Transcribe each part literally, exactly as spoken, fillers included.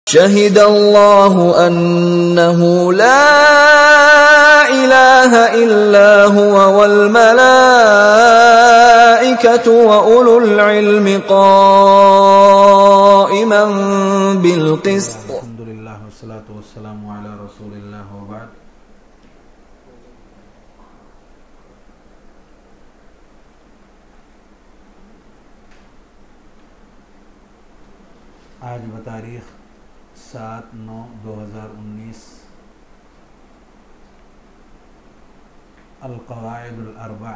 شهد الله أنه لا إله إلا هو والملائكة وأولو العلم قائما بالقسط. الحمد لله والصلاة والسلام على رسول الله وبعد. آج بتاریخ سات نو دو ہزار انیس القواعد الاربع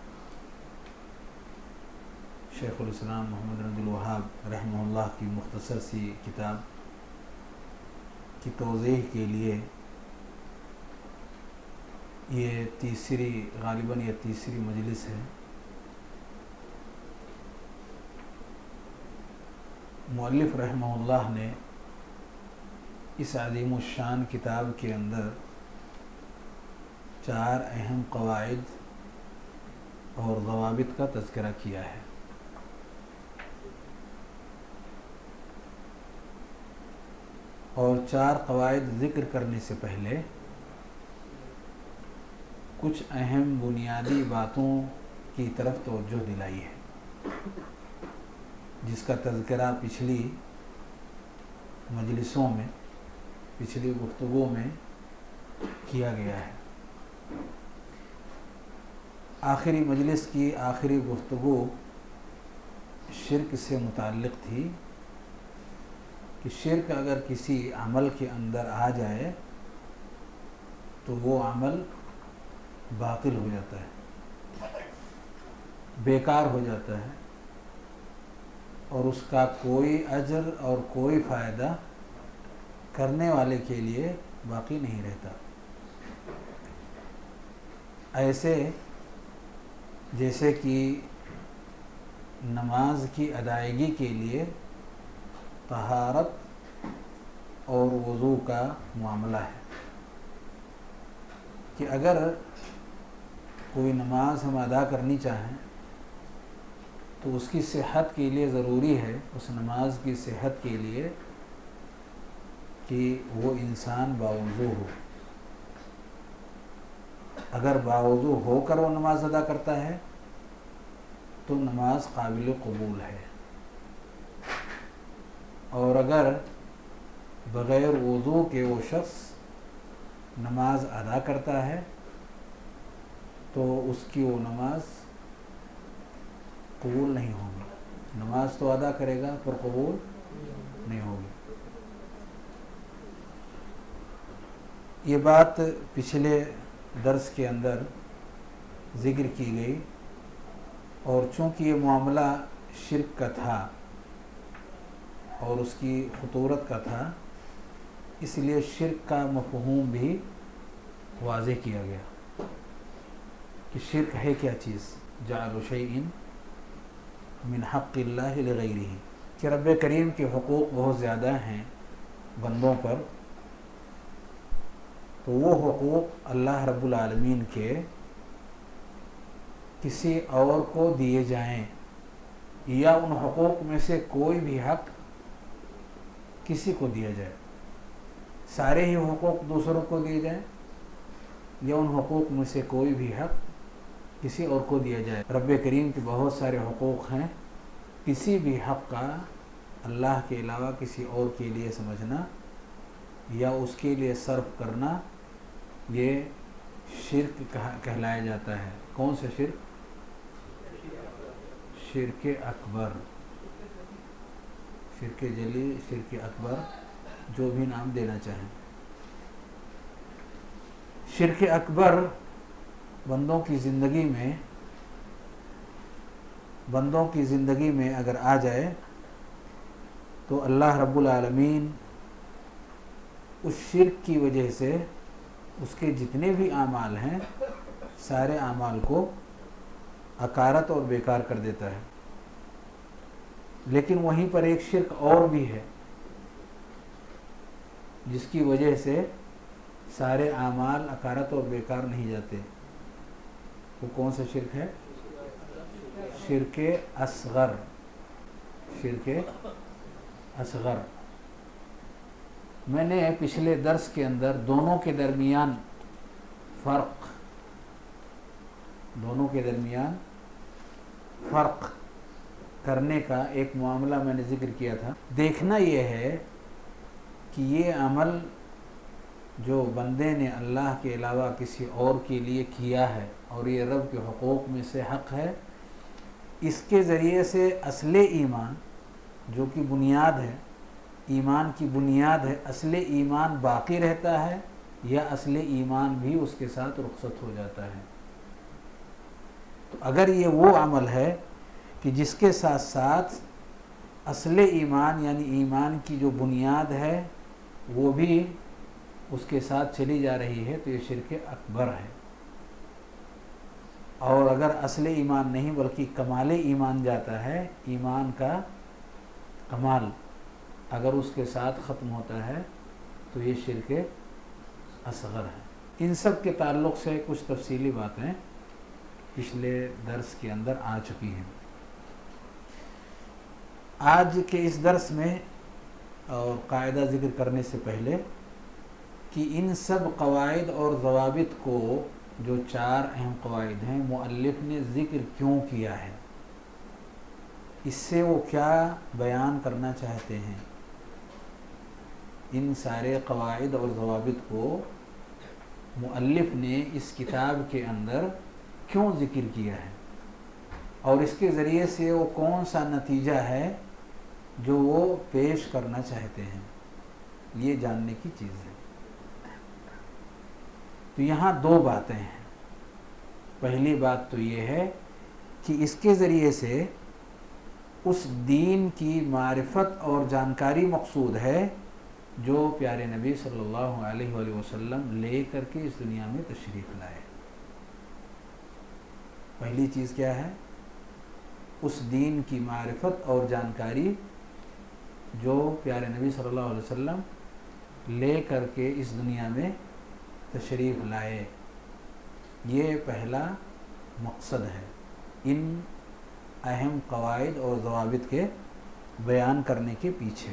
شیخ الاسلام محمد بن عبد الوہاب رحمہ اللہ کی مختصر سی کتاب کی توضیح کے لیے یہ تیسری غالباً یہ تیسری مجلس ہے. مؤلف رحمہ اللہ نے اس عظیم الشان کتاب کے اندر چار اہم قواعد اور ضوابط کا تذکرہ کیا ہے. اور چار قواعد ذکر کرنے سے پہلے کچھ اہم بنیادی باتوں کی طرف توجہ دلائی ہے جس کا تذکرہ پچھلی مجلسوں میں پچھلی گفتگو میں کیا گیا ہے. آخری مجلس کی آخری گفتگو شرک سے متعلق تھی کہ شرک اگر کسی عمل کے اندر آ جائے تو وہ عمل باطل ہو جاتا ہے، بیکار ہو جاتا ہے اور اس کا کوئی اجر اور کوئی فائدہ کرنے والے کے لیے باقی نہیں رہتا. ایسے جیسے کہ نماز کی ادائیگی کے لیے طہارت اور وضو کا معاملہ ہے کہ اگر کوئی نماز ہم ادا کرنی چاہیں تو اس کی صحت کے لیے ضروری ہے، اس نماز کی صحت کے لیے، کہ وہ انسان باوضو ہو. اگر باوضو ہو کر وہ نماز ادا کرتا ہے تو نماز قابل قبول ہے، اور اگر بغیر وضو کے وہ شخص نماز ادا کرتا ہے تو اس کی وہ نماز قبول نہیں ہوگی. نماز تو ادا کرے گا پر قبول نہیں ہوگی. یہ بات پچھلے درس کے اندر ذکر کی گئی، اور چونکہ یہ معاملہ شرک کا تھا اور اس کی خطورت کا تھا، اس لیے شرک کا مفہوم بھی واضح کیا گیا کہ شرک ہے کیا چیز. جعل شیء من حق اللہ لغیرہ، کہ رب کریم کے حقوق بہت زیادہ ہیں بندوں پر، تو وہ حقوق اللہ رب العالمین کے کسی اور کو دیے جائیں یا ان حقوق میں سے کوئی بھی حق کسی کو دیا جائے، سارے ہی حقوق دوسروں کو دیے جائیں یا ان حقوق میں سے کوئی بھی حق کسی اور کو دیا جائے. رب کریم کے بہت سارے حقوق ہیں، کسی بھی حق کا اللہ کے علاوہ کسی اور کے لیے سمجھنا یا اس کے لیے صرف کرنا یہ شرک کہلایا جاتا ہے. کون سا شرک؟ شرک اکبر، شرک جلی، شرک اکبر، جو بھی نام دینا چاہیں. شرک اکبر بندوں کی زندگی میں بندوں کی زندگی میں اگر آ جائے تو اللہ رب العالمین اس شرک کی وجہ سے اس کے جتنے بھی اعمال ہیں سارے اعمال کو اکارت اور بیکار کر دیتا ہے. لیکن وہیں پر ایک شرک اور بھی ہے جس کی وجہ سے سارے اعمال اکارت اور بیکار نہیں جاتے. وہ کون سا شرک ہے؟ شرک اصغر. شرک اصغر میں نے پچھلے درس کے اندر دونوں کے درمیان فرق دونوں کے درمیان فرق کرنے کا ایک معاملہ میں نے ذکر کیا تھا۔ دیکھنا یہ ہے کہ یہ عمل جو بندے نے اللہ کے علاوہ کسی اور کے لیے کیا ہے اور یہ رب کے حقوق میں سے حق ہے، اس کے ذریعے سے اصل ایمان جو کہ بنیاد ہے، ایمان کی بنیاد ہے، اصل ایمان باقی رہتا ہے یا اصل ایمان بھی اس کے ساتھ رخصت ہو جاتا ہے۔ تو اگر یہ وہ عمل ہے کہ جس کے ساتھ ساتھ اصل ایمان یعنی ایمان کی جو بنیاد ہے وہ بھی اس کے ساتھ چلی جا رہی ہے، تو یہ شرک اکبر ہے۔ اور اگر اصل ایمان نہیں بلکہ کمال ایمان جاتا ہے، ایمان کا کمال اگر اس کے ساتھ ختم ہوتا ہے تو یہ شرک اصغر ہے۔ ان سب کے تعلق سے کچھ تفصیلی باتیں پچھلے درس کے اندر آ چکی ہیں۔ آج کے اس درس میں اور قاعدہ ذکر کرنے سے پہلے کہ ان سب قواعد اور ضوابط کو، جو چار اہم قواعد ہیں، مؤلف نے ذکر کیوں کیا ہے، اس سے وہ کیا بیان کرنا چاہتے ہیں، ان سارے قواعد اور ضوابط کو مؤلف نے اس کتاب کے اندر کیوں ذکر کیا ہے اور اس کے ذریعے سے وہ کون سا نتیجہ ہے جو وہ پیش کرنا چاہتے ہیں، یہ جاننے کی چیز ہے۔ تو یہاں دو باتیں ہیں۔ پہلی بات تو یہ ہے کہ اس کے ذریعے سے اس دین کی معرفت اور جانکاری مقصود ہے جو پیارے نبی صلی اللہ علیہ وآلہ وسلم لے کر کے اس دنیا میں تشریف لائے۔ پہلی چیز کیا ہے؟ اس دین کی معرفت اور جانکاری جو پیارے نبی صلی اللہ علیہ وسلم لے کر کے اس دنیا میں تشریف لائے، یہ پہلا مقصد ہے ان اہم قواعد اور ضوابط کے بیان کرنے کے پیچھے۔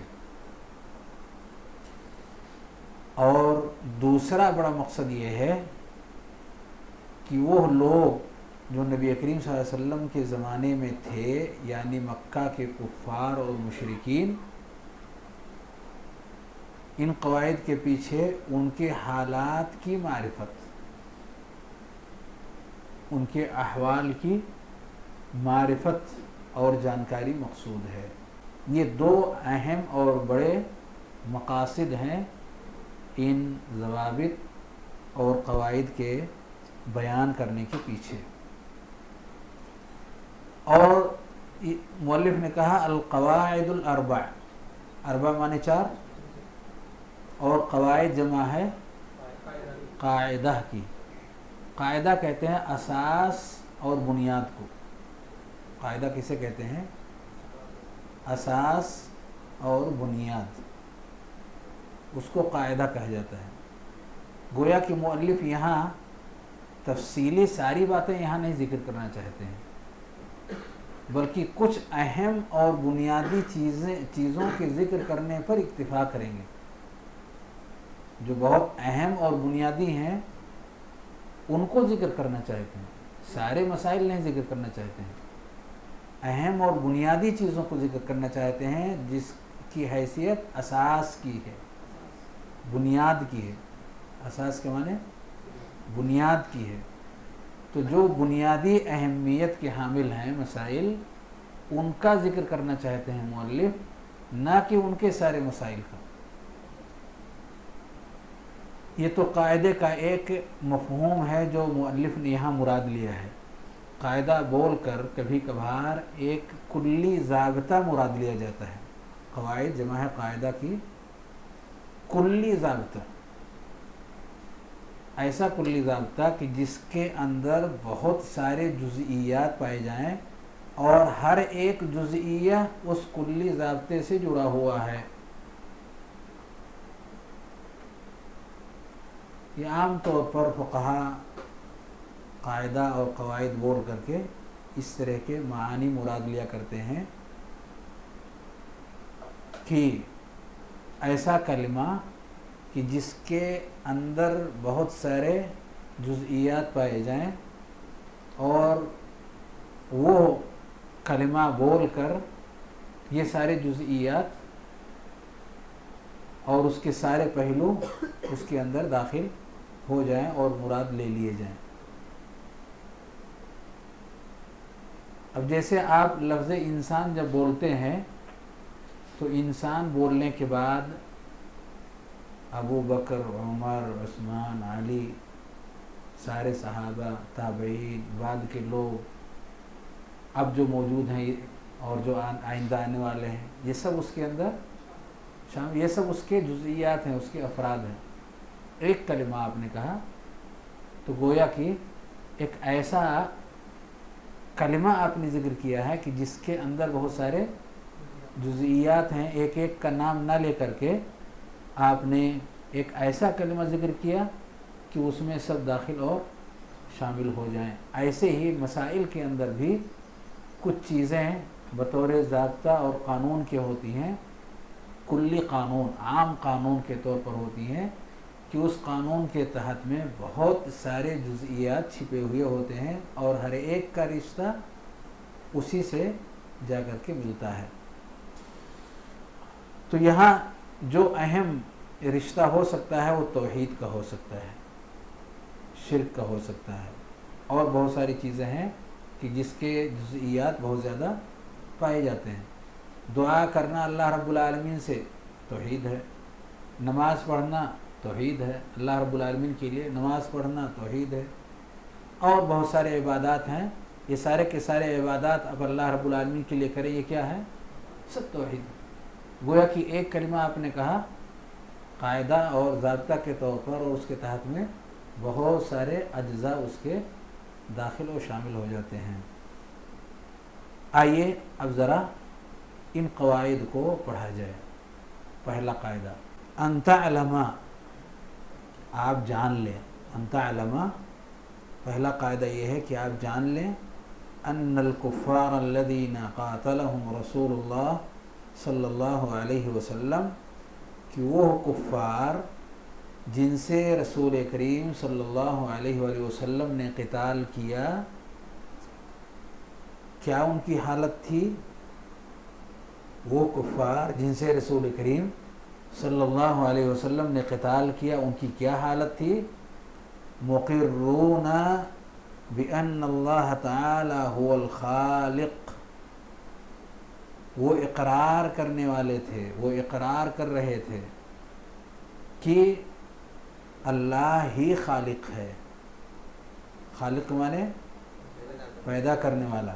اور دوسرا بڑا مقصد یہ ہے کہ وہ لوگ جو نبی کریم صلی اللہ علیہ وسلم کے زمانے میں تھے، یعنی مکہ کے کفار اور مشرکین، ان قواعد کے پیچھے ان کے حالات کی معرفت، ان کے احوال کی معرفت اور جانکاری مقصود ہے۔ یہ دو اہم اور بڑے مقاصد ہیں ان ضوابط اور قواعد کے بیان کرنے کے پیچھے۔ اور مؤلف نے کہا القواعد الاربع، اربع معنی چار، اور قواعد جمع ہے قاعدہ کی۔ قاعدہ کہتے ہیں اساس اور بنیاد کو۔ قاعدہ کسے کہتے ہیں؟ اساس اور بنیاد، اس کو قاعدہ کہا جاتا ہے۔ گویا کہ مؤلف یہاں تفصیلی ساری باتیں یہاں نہیں ذکر کرنا چاہتے ہیں، بلکہ کچھ اہم اور بنیادی چیزیں چیزوں کے ذکر کرنے پر اکتفا کریں گے، جو بہت اہم اور بنیادی ہیں ان کو ذکر کرنا چاہتے ہیں، سارے مسائل نہیں ذکر کرنا چاہتے ہیں، اہم اور بنیادی چیزوں کو ذکر کرنا چاہتے ہیں جس کی حیثیت اساس کی ہے، بنیاد کی ہے۔ اساس کے معنی بنیاد کی ہے۔ تو جو بنیادی اہمیت کے حامل ہیں مسائل، ان کا ذکر کرنا چاہتے ہیں مؤلف، نہ کہ ان کے سارے مسائل کا۔ یہ تو قاعدے کا ایک مفہوم ہے جو مؤلف نے یہاں مراد لیا ہے۔ قاعدہ بول کر کبھی کبھار ایک کلی ضابطہ مراد لیا جاتا ہے۔ قواعد جمع ہے قاعدہ کی، کلی ضابطہ، ایسا کلی ضابطہ کہ جس کے اندر بہت سارے جزئیات پائے جائیں اور ہر ایک جزئیہ اس کلی ضابطے سے جڑا ہوا ہے۔ یہ عام طور پر فقہا قاعدہ اور قواعد بول کر کے اس طرح کے معانی مراد لیا کرتے ہیں کہ ایسا کلمہ کہ جس کے اندر بہت سارے جزئیات پائے جائیں اور وہ کلمہ بول کر یہ سارے جزئیات اور اس کے سارے پہلو اس کے اندر داخل ہو جائیں اور مراد لے لیے جائیں. اب جیسے آپ لفظ انسان جب بولتے ہیں تو انسان بولنے کے بعد ابو بکر، عمر، عثمان، علی، سارے صحابہ، تابعین، بعد کے لوگ اب جو موجود ہیں اور جو آئندہ آنے والے ہیں، یہ سب اس کے اندر شامل، یہ سب اس کے جزئیات ہیں، اس کے افراد ہیں. ایک کلمہ آپ نے کہا تو گویا کہ ایک ایسا کلمہ آپ نے ذکر کیا ہے کہ جس کے اندر بہت سارے جزئیات ہیں. ایک ایک کا نام نہ لے کر کے آپ نے ایک ایسا کلمہ ذکر کیا کہ اس میں سب داخل اور شامل ہو جائیں. ایسے ہی مسائل کے اندر بھی کچھ چیزیں بطور ضابطہ اور قانون کے ہوتی ہیں، کلی قانون، عام قانون کے طور پر ہوتی ہیں کہ اس قانون کے تحت میں بہت سارے جزئیات چھپے ہوئے ہوتے ہیں اور ہر ایک کا رشتہ اسی سے جا کر کے ملتا ہے. تو یہاں جو اہم رشتہ ہو سکتا ہے وہ توحید کا ہو سکتا ہے، شرک کا ہو سکتا ہے، اور بہت ساری چیزیں ہیں کہ جس کے جزئیات بہت زیادہ پائے جاتے ہیں. دعا کرنا اللہ رب العالمین سے توحید ہے، نماز پڑھنا توحید ہے، اللہ رب العالمین کے لیے نماز پڑھنا توحید ہے، اور بہت سارے عبادات ہیں. یہ سارے کے سارے عبادات اب اللہ رب العالمین کے لیے کریں، یہ کیا ہے؟ سب توحید ہے. گویا کہ ایک کلمہ آپ نے کہا قاعدہ اور ضابطہ کے طور پر، اور اس کے تحت میں بہت سارے اجزاء اس کے داخل و شامل ہو جاتے ہیں. آئیے اب ذرا ان قواعد کو پڑھا جائے. پہلا قاعدہ، ان تعلم، آپ جان لیں. ان تعلم، پہلا قاعدہ یہ ہے کہ آپ جان لیں ان الکفار الذین قاتلهم رسول اللہ صلی اللہ علیہ وسلم، کہ وہ کفار جن سے رسول کریم صلی اللہ علیہ وآلہ وسلم نے قتال کیا، کیا ان کی حالت تھی؟ وہ کفار جن سے رسول کریم صلی اللہ علیہ وسلم نے قتال کیا، ان کی کیا حالت تھی؟ مقرون بأن اللہ تعالی هو الخالق، وہ اقرار کرنے والے تھے، وہ اقرار کر رہے تھے کہ اللہ ہی خالق ہے. خالق مانے پیدا کرنے والا.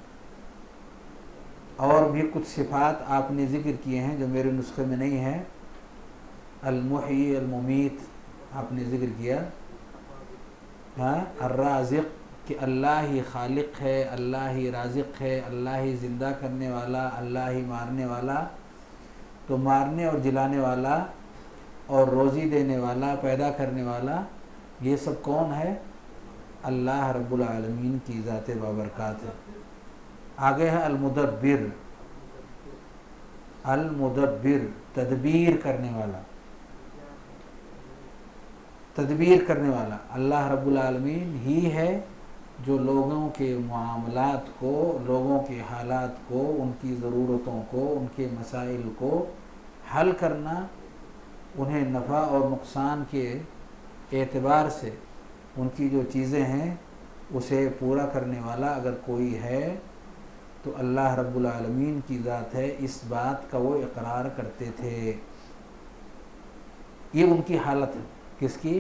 اور بھی کچھ صفات آپ نے ذکر کیے ہیں جو میرے نسخے میں نہیں ہیں. المحیی، الممیت آپ نے ذکر کیا. ہاں، الرازق، کہ اللہ ہی خالق ہے، اللہ ہی رازق ہے، اللہ ہی زندہ کرنے والا، اللہ ہی مارنے والا. تو مارنے اور جلانے والا اور روزی دینے والا، پیدا کرنے والا، یہ سب کون ہے؟ اللہ رب العالمین کی ذات بابرکات ہے. آگے ہے المدبر. المدبر، تدبیر کرنے والا. تدبیر کرنے والا اللہ رب العالمین ہی ہے جو لوگوں کے معاملات کو، لوگوں کے حالات کو، ان کی ضرورتوں کو، ان کے مسائل کو حل کرنا، انہیں نفع اور نقصان کے اعتبار سے ان کی جو چیزیں ہیں اسے پورا کرنے والا اگر کوئی ہے تو اللہ رب العالمین کی ذات ہے. اس بات کا وہ اقرار کرتے تھے. یہ ان کی حالت ہے. کس کی؟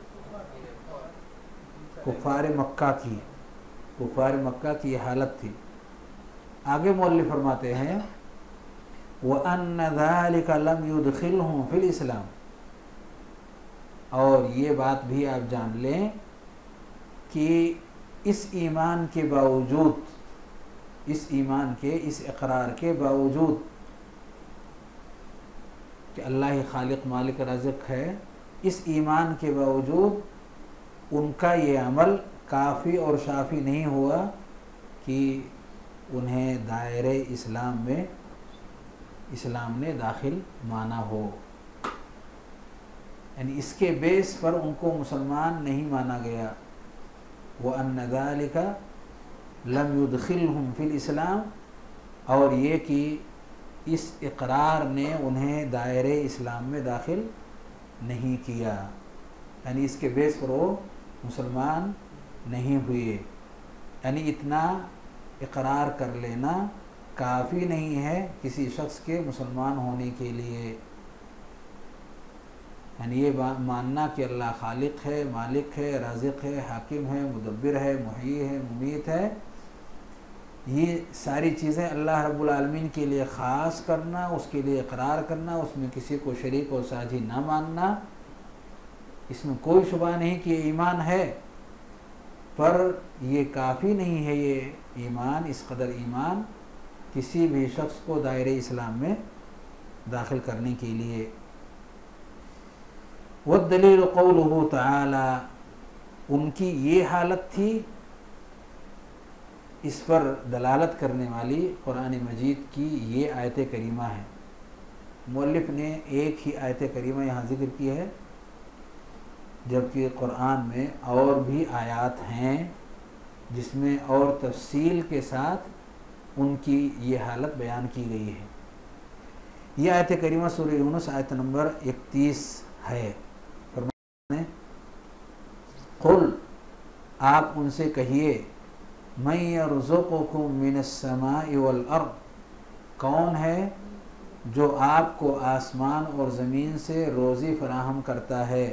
کفار مکہ کی. کفار مکہ کی یہ حالت تھی. آگے مؤلف فرماتے ہیں وَأَنَّ ذَلِكَ لَمْ يُدْخِلْهُمْ فِي الْإِسْلَامِ، اور یہ بات بھی آپ جان لیں کہ اس ایمان کے باوجود، اس ایمان کے، اس اقرار کے باوجود کہ اللہ ہی خالق مالک رازق ہے، اس ایمان کے باوجود ان کا یہ عمل کافی اور شافی نہیں ہوا کہ انہیں دائرۂ اسلام میں، اسلام نے داخل مانا ہو. یعنی اس کے بیس پر ان کو مسلمان نہیں مانا گیا. وَأَنَّ ذَلِكَ لَمْ يُدْخِلْهُمْ فِي الْإِسْلَامِ، اور یہ کہ اس اقرار نے انہیں دائرے اسلام میں داخل نہیں کیا، یعنی اس کے بیس پر وہ مسلمان نہیں ہوئے. یعنی اتنا اقرار کر لینا کافی نہیں ہے کسی شخص کے مسلمان ہونے کے لیے. یعنی یہ ماننا کہ اللہ خالق ہے، مالک ہے، رازق ہے، حاکم ہے، مدبر ہے، محیی ہے، ممیت ہے، یہ ساری چیزیں اللہ رب العالمین کے لیے خاص کرنا، اس کے لیے اقرار کرنا، اس میں کسی کو شریک اور ساجھی نہ ماننا، اس میں کوئی شبہ نہیں کہ یہ ایمان ہے، پر یہ کافی نہیں ہے. یہ ایمان، اس قدر ایمان کسی بھی شخص کو دائرے اسلام میں داخل کرنے کے لیے. والدلیل قولہ تعالی، ان کی یہ حالت تھی، اس پر دلالت کرنے والی قرآن مجید کی یہ آیت کریمہ ہے. مؤلف نے ایک ہی آیت کریمہ یہاں ذکر کی ہے، جبکہ قرآن میں اور بھی آیات ہیں جس میں اور تفصیل کے ساتھ ان کی یہ حالت بیان کی گئی ہے. یہ آیت کریمہ سورہ یونس آیت نمبر اکتیس ہے. فرماتے ہیں قل، آپ ان سے کہیے، من یرزقکم من السماء والارض، کون ہے جو آپ کو آسمان اور زمین سے روزی فراہم کرتا ہے.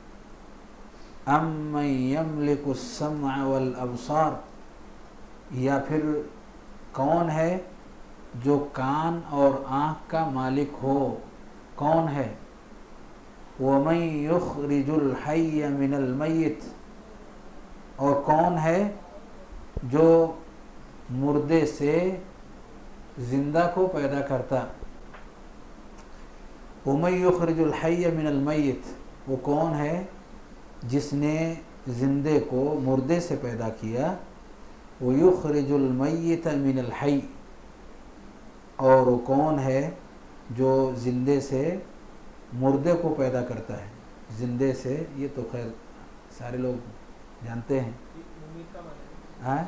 امن یملک السمع والابصار، یا پھر کون ہے جو کان اور آنکھ کا مالک ہو، کون ہے. ومن یخرج الحی من المیت، اور کون ہے جو مردے سے زندہ کو پیدا کرتا. ومن یخرج الحی من المیت، وہ کون ہے جس نے زندے کو مردے سے پیدا کیا. وَيُخْرِجُ الْمَيِّتَ مِنَ الْحَيِّ، اور وہ کون ہے جو زندے سے مردے کو پیدا کرتا ہے. زندے سے، یہ تو خیر سارے لوگ جانتے ہیں. ہاں،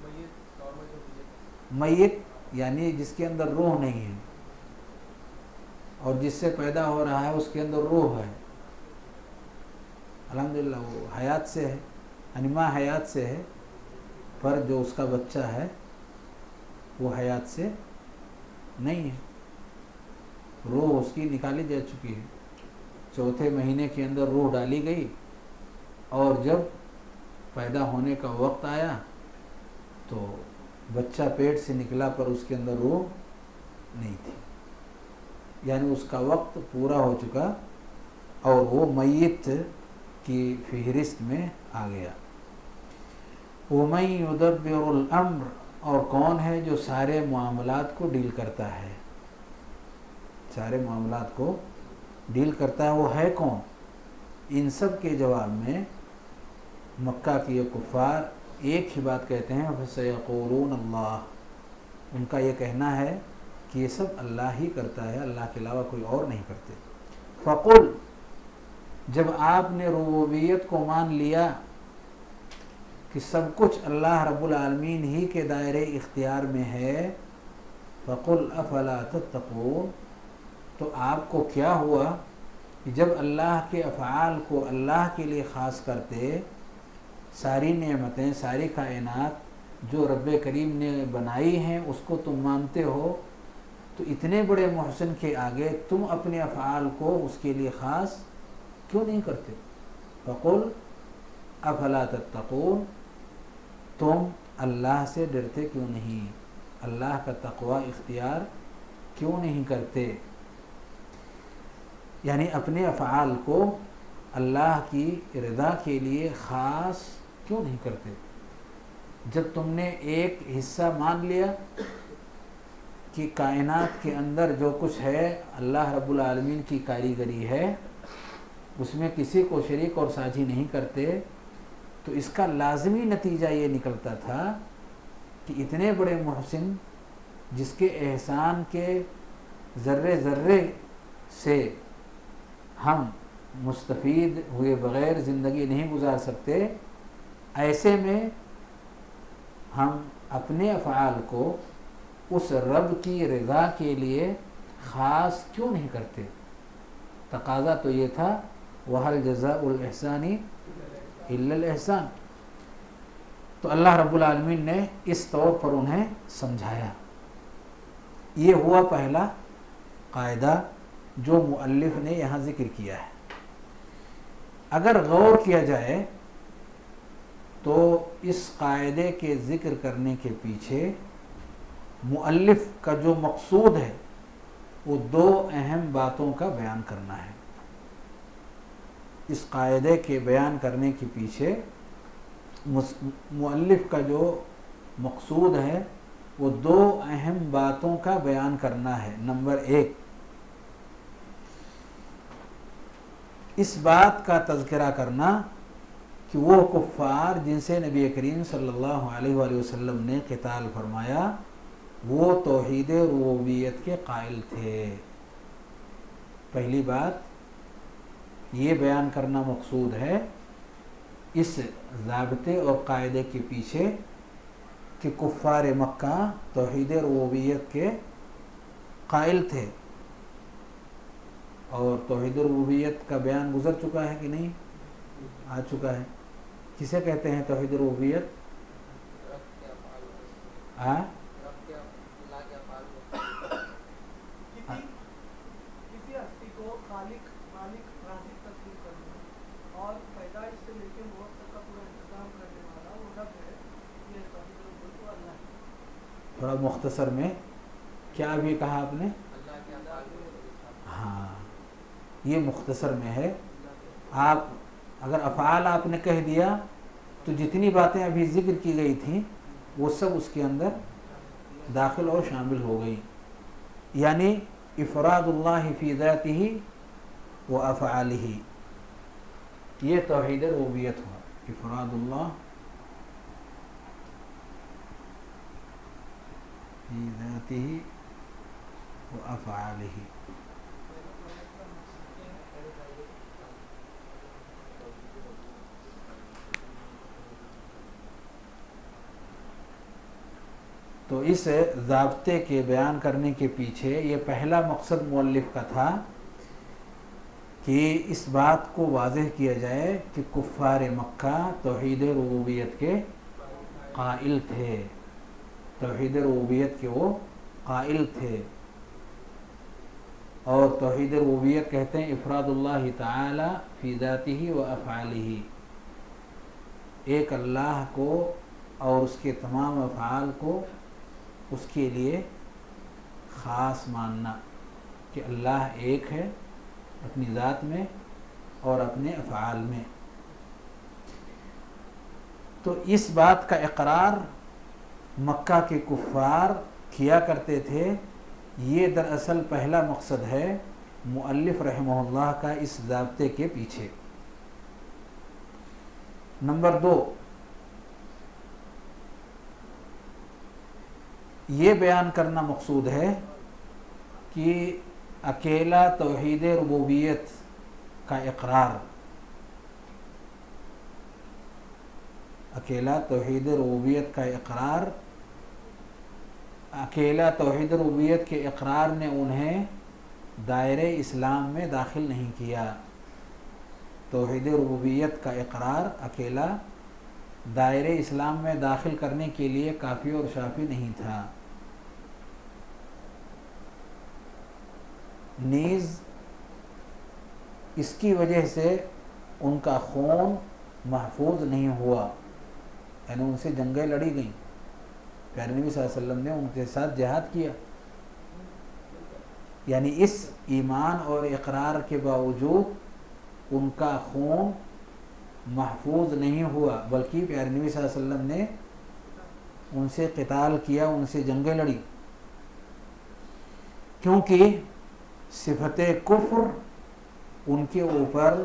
میت یعنی جس کے اندر روح نہیں ہے، اور جس سے پیدا ہو رہا ہے اس کے اندر روح ہے. الحمدللہ وہ حیات سے ہے، یعنی ماں حیات سے ہے، پر جو اس کا بچہ ہے وہ حیات سے نہیں ہے. روح اس کی نکالی جا چکی ہے. چوتھے مہینے کے اندر روح ڈالی گئی، اور جب پیدا ہونے کا وقت آیا تو بچہ پیٹ سے نکلا، پر اس کے اندر روح نہیں تھی. یعنی اس کا وقت پورا ہو چکا اور وہ میت کی فہرست میں آ گیا. وَمَن يُدَبِّرُ الْأَمْرَ، اور کون ہے جو سارے معاملات کو ڈیل کرتا ہے، سارے معاملات کو ڈیل کرتا ہے، وہ ہے کون؟ ان سب کے جواب میں مکہ کے کفار ایک ہی بات کہتے ہیں، فَسَيَقُولُونَ اللَّهُ، ان کا یہ کہنا ہے کہ یہ سب اللہ ہی کرتا ہے، اللہ کے علاوہ کوئی اور نہیں کرتے. فَقُلْ، جب آپ نے ربوبیت کو مان لیا کہ سب کچھ اللہ رب العالمین ہی کے دائرے اختیار میں ہے، فَقُلْ أَفَلَا تَتَّقُونَ، تو آپ کو کیا ہوا کہ جب اللہ کے افعال کو اللہ کے لیے خاص کرتے، ساری نعمتیں، ساری کائنات جو رب کریم نے بنائی ہیں اس کو تم مانتے ہو، تو اتنے بڑے محسن کے آگے تم اپنے افعال کو اس کے لیے خاص کیوں نہیں کرتے؟ فَقُلْ أَفَلَا تَتَّقُونَ، تم اللہ سے ڈرتے کیوں نہیں، اللہ کا تقوی اختیار کیوں نہیں کرتے؟ یعنی اپنے افعال کو اللہ کی رضا کے لیے خاص کیوں نہیں کرتے؟ جب تم نے ایک حصہ مان لیا کہ کائنات کے اندر جو کچھ ہے اللہ رب العالمین کی کاریگری ہے، اس میں کسی کو شریک اور ساجھی نہیں کرتے، تو اس کا لازمی نتیجہ یہ نکلتا تھا کہ اتنے بڑے محسن جس کے احسان کے ذرے ذرے سے ہم مستفید ہوئے بغیر زندگی نہیں گزار سکتے، ایسے میں ہم اپنے افعال کو اس رب کی رضا کے لیے خاص کیوں نہیں کرتے؟ تقاضا تو یہ تھا وَهَلْ جَزَاءُ الْإِحْسَانِ إِلَّا الْإِحْسَانِ. تو اللہ رب العالمین نے اس طور پر انہیں سمجھایا. یہ ہوا پہلا قاعدہ جو مؤلف نے یہاں ذکر کیا ہے. اگر غور کیا جائے تو اس قاعدے کے ذکر کرنے کے پیچھے مؤلف کا جو مقصود ہے وہ دو اہم باتوں کا بیان کرنا ہے. اس قاعدے کے بیان کرنے کے پیچھے مؤلف کا جو مقصود ہے وہ دو اہم باتوں کا بیان کرنا ہے. نمبر ایک، اس بات کا تذکرہ کرنا کہ وہ کفار جن سے نبی کریم صلی اللہ علیہ وآلہ وسلم نے قتال فرمایا وہ توحید ربوبیت کے قائل تھے. پہلی بات یہ بیان کرنا مقصود ہے اس ضابطے اور قاعدے کے پیچھے کہ کفار مکہ توحید ربوبیت کے قائل تھے. اور توحید ربوبیت کا بیان گزر چکا ہے کہ نہیں؟ آ چکا ہے. کسے کہتے ہیں توحید ربوبیت؟ آ تھوڑا مختصر میں کیا بھی کہا آپ نے؟ ہاں، یہ مختصر میں ہے. آپ اگر افعال آپ نے کہہ دیا تو جتنی باتیں ابھی ذکر کی گئی تھیں وہ سب اس کے اندر داخل اور شامل ہو گئی. یعنی افراد اللہ فی ذاتہ و افعالہ، یہ توحید ربوبیت ہوا. افراد اللہ فی ذاتہ و افعالہ. تو اس ضابطے کے بیان کرنے کے پیچھے یہ پہلا مقصد مؤلف کا تھا کہ اس بات کو واضح کیا جائے کہ کفار مکہ توحید ربوبیت کے قائل تھے. توحید ربوبیت کے وہ قائل تھے. اور توحید ربوبیت کہتے ہیں افراد اللہ تعالی فی ذاتہ و افعالہ، ایک اللہ کو اور اس کے تمام افعال کو اس کے لیے خاص ماننا کہ اللہ ایک ہے اپنی ذات میں اور اپنے افعال میں. تو اس بات کا اقرار مکہ کے کفار کیا کرتے تھے. یہ دراصل پہلا مقصد ہے مؤلف رحمہ اللہ کا اس ضابطے کے پیچھے. نمبر دو، یہ بیان کرنا مقصود ہے کہ اکیلا توحید ربوبیت کا اقرار اکیلا توحید ربوبیت کا اقرار اکیلا توحید ربوبیت کے اقرار نے انہیں دائرہ اسلام میں داخل نہیں کیا. توحید ربوبیت کا اقرار اکیلا دائرہ اسلام میں داخل کرنے کے لیے کافی اور شافی نہیں تھا. نیز اس کی وجہ سے ان کا خون محفوظ نہیں ہوا، یعنی ان سے جنگیں لڑی گئیں. پیارے نبی صلی اللہ علیہ وسلم نے ان کے ساتھ جہاد کیا. یعنی اس ایمان اور اقرار کے باوجود ان کا خون محفوظ نہیں ہوا، بلکہ پیارے نبی صلی اللہ علیہ وسلم نے ان سے قتال کیا، ان سے جنگیں لڑی. کیونکہ صفت کفر ان کے اوپر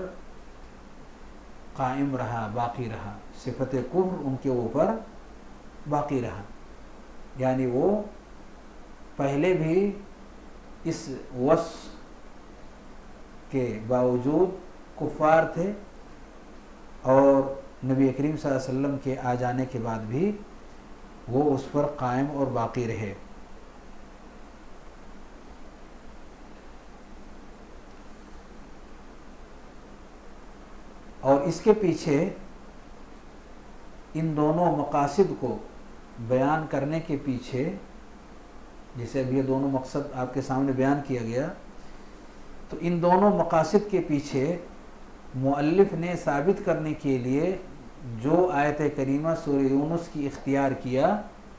قائم رہا، باقی رہا. صفت کفر ان کے اوپر باقی رہا، یعنی وہ پہلے بھی اس وصف کے باوجود کفار تھے اور نبی کریم صلی اللہ علیہ وسلم کے آ جانے کے بعد بھی وہ اس پر قائم اور باقی رہے. اور اس کے پیچھے ان دونوں مقاصد کو بیان کرنے کے پیچھے، جیسے اب یہ دونوں مقصد آپ کے سامنے بیان کیا گیا، تو ان دونوں مقاصد کے پیچھے مؤلف نے ثابت کرنے کے لیے جو آیت کریمہ سورہ یونس کی اختیار کیا،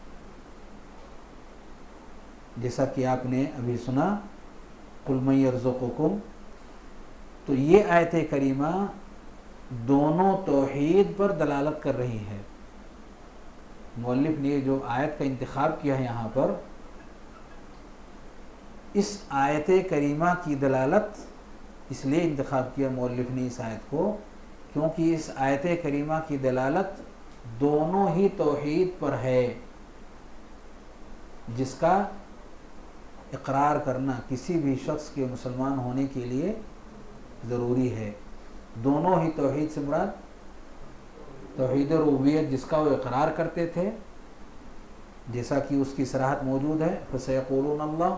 جیسا کہ آپ نے ابھی سنا قُلْ مَن يَرْزُقُكُمْ، تو یہ آیت کریمہ دونوں توحید پر دلالت کر رہی ہے. مؤلف نے جو آیت کا انتخاب کیا ہے یہاں پر، اس آیت کریمہ کی دلالت اس لیے انتخاب کیا مؤلف نے اس آیت کو کیونکہ اس آیت کریمہ کی دلالت دونوں ہی توحید پر ہے، جس کا اقرار کرنا کسی بھی شخص کے مسلمان ہونے کے لیے ضروری ہے. دونوں ہی توحید سے مراد توحید ربوبیت جس کا وہ اقرار کرتے تھے، جیسا کہ اس کی صراحت موجود ہے فَسَيَقُولُونَ اللَّهُ،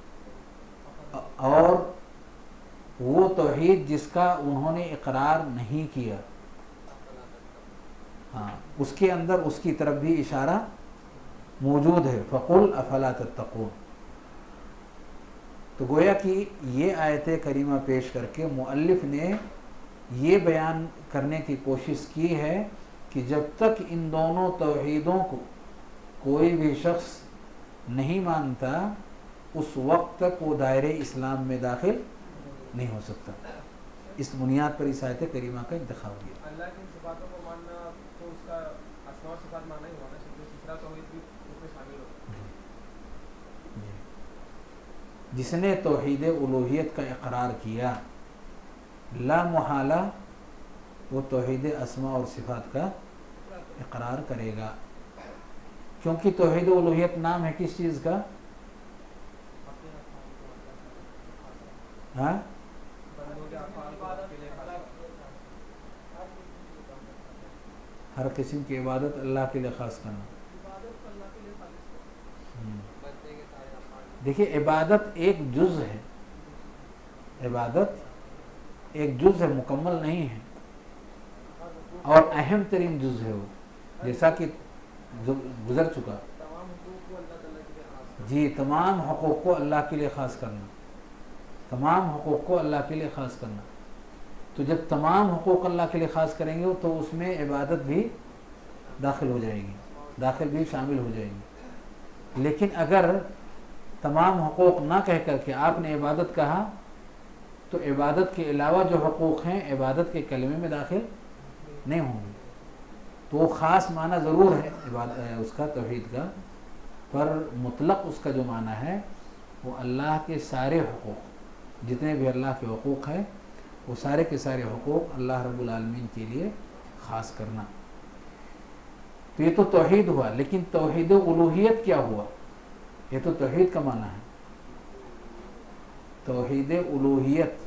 اور وہ توحید جس کا انہوں نے اقرار نہیں کیا، ہاں اس کے اندر اس کی طرف بھی اشارہ موجود ہے فَقُلْ أَفَلَا تَتَّقُونَ. تو گویا کہ یہ آیت کریمہ پیش کر کے مؤلف نے یہ بیان کرنے کی کوشش کی ہے کہ جب تک ان دونوں توحیدوں کو کوئی بھی شخص نہیں مانتا اس وقت تک وہ دائرے اسلام میں داخل نہیں ہو سکتا. اس بنیاد پر اس آیت کریمہ کا انتخاب کیا. اللہ کی صفاتوں کو ماننا تو اس کا اسماء و صفات ماننا ہی ہوا نا، کیونکہ تیسرا توحید بھی اس میں شامل ہوتا ہے. جس نے توحید الوہیت کا اقرار کیا لا محالہ وہ توحید اسماء اور صفات کا اقرار کرے گا، کیونکہ توحید الوہیت نام ہے کس چیز کا؟ ہاں ہر قسم کی عبادت اللہ کے لیے خاص کرنا. دیکھیے عبادت ایک جز ہے، عبادت ایک جز ہے، مکمل نہیں ہے اور اہم ترین جز ہے وہ، جیسا کہ گزر چکا. جی تمام حقوق کو اللہ کے لیے خاص کرنا، تمام حقوق کو اللہ کے لیے خاص کرنا. تو جب تمام حقوق اللہ کے لیے خاص کریں گے تو اس میں عبادت بھی داخل ہو جائے گی، داخل بھی شامل ہو جائے گی. لیکن اگر تمام حقوق نہ کہہ کر کے آپ نے عبادت کہا تو عبادت کے علاوہ جو حقوق ہیں عبادت کے کلمے میں داخل نہیں ہوں گے. تو وہ خاص معنی ضرور ہے عبادت اس کا توحید کا، پر مطلق اس کا جو معنی ہے وہ اللہ کے سارے حقوق، جتنے بھی اللہ کے حقوق ہیں وہ سارے کے سارے حقوق اللہ رب العالمین کے لیے خاص کرنا. تو یہ تو توحید ہوا، لیکن توحید الوہیت کیا ہوا؟ یہ تو توحید کا معنی ہے. توحید الوہیت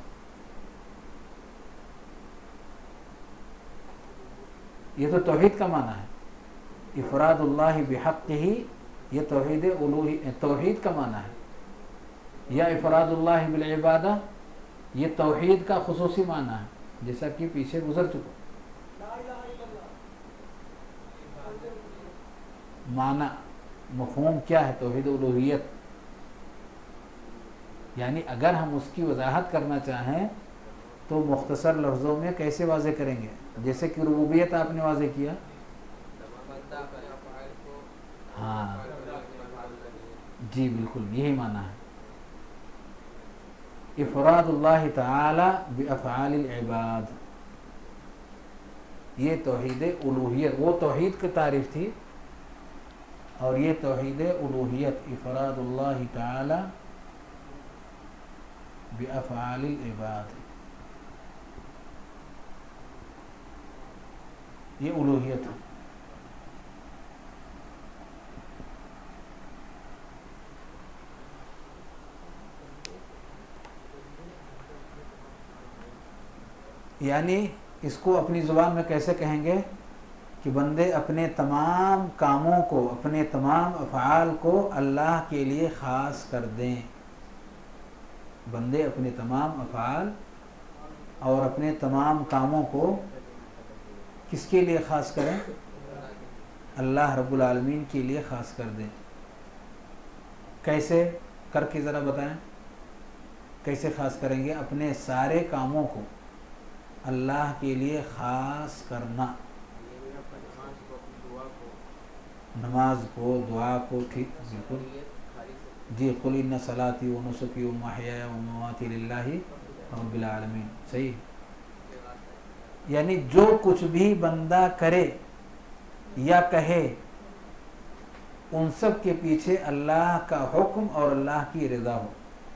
یہ تو توحید کا معنی ہے. افراد اللہ بحقہ یہ توحید الوہیت توحید کا معنی ہے، یا افراد اللہ بالعبادہ یہ توحید کا خصوصی معنی ہے، جیسا کہ پیچھے گزر چکا. معنی مفہوم کیا ہے توحید الوہیت؟ یعنی اگر ہم اس کی وضاحت کرنا چاہیں تو مختصر لفظوں میں کیسے واضح کریں گے؟ جیسے کہ ربوبیت آپ نے واضح کیا، ہاں جی بالکل یہی معنی ہے. افراد اللہ تعالی بافعال العباد یہ توحید الوہیت، وہ توحید کی تعریف تھی اور یہ توحید الوہیت افراد اللہ تعالی بافعال العباد یہ الوہیت ہے. یعنی اس کو اپنی زبان میں کیسے کہیں گے کہ بندے اپنے تمام کاموں کو، اپنے تمام افعال کو اللہ کے لیے خاص کر دیں. بندے اپنے تمام افعال اور اپنے تمام کاموں کو کس کے لیے خاص کریں؟ اللہ رب العالمین کے لیے خاص کر دیں. کیسے کر کے ذرا بتائیں، کیسے خاص کریں گے؟ اپنے سارے کاموں کو اللہ کے لیے خاص کرنا، نماز کو، دعا کو. ٹھیک، بالکل جی. قل ان صلاتی و نسکی و محیای و مماتی للہ رب العالمین. صحیح. یعنی جو کچھ بھی بندہ کرے یا کہے ان سب کے پیچھے اللہ کا حکم اور اللہ کی رضا ہو.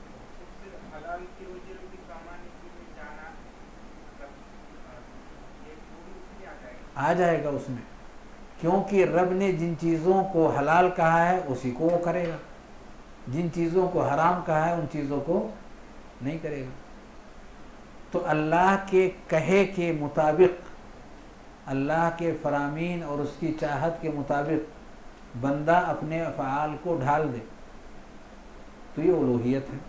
آ جائے گا اس میں، کیونکہ رب نے جن چیزوں کو حلال کہا ہے اسی کو وہ کرے گا، جن چیزوں کو حرام کہا ہے ان چیزوں کو نہیں کرے گا. تو اللہ کے کہے کے مطابق، اللہ کے فرامین اور اس کی چاہت کے مطابق بندہ اپنے افعال کو ڈھال دے تو یہ الوہیت ہے.